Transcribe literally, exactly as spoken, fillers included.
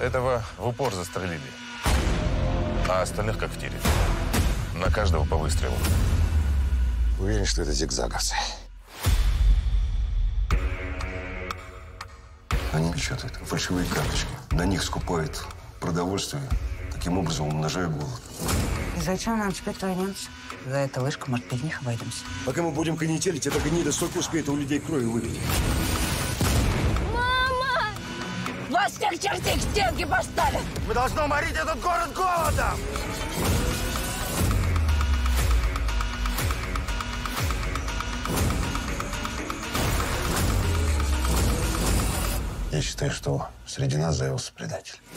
Этого в упор застрелили. А остальных как в тире. На каждого по выстрелу. Уверен, что это зигзаговцы. Они печатают фальшивые карточки. На них скупают продовольствие. Таким образом умножая голод. И зачем нам теперь твои немцы? За эту вышку, может, без них обойдемся. Пока мы будем конетелить, эта гнида столько успеет у людей крови выпить. Мама! Вас всех чертей к стенке поставят! Мы должны уморить этот город голодом! Я считаю, что среди нас завелся предатель.